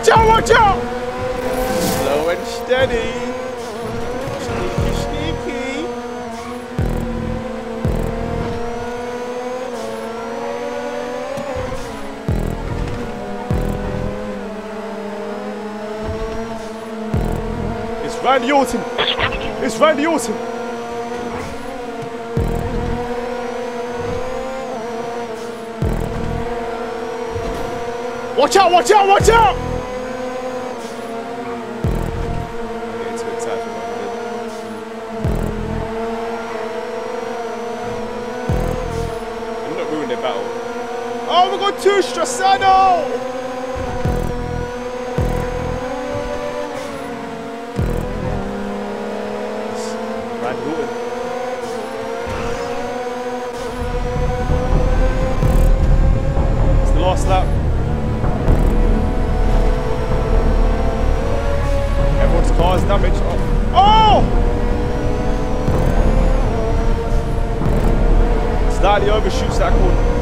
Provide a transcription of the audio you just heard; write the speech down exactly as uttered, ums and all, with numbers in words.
Watch out, watch out! Slow and steady. Sneaky, sneaky. It's Randy Orton. It's Randy Orton. Watch out, watch out, watch out! Getting too excited for I'm not ruining their battle. Oh, we got two Strasano! Randy Orton. It's the last lap. Everyone's car's damaged. Oh! Oh! Slightly overshoots that corner.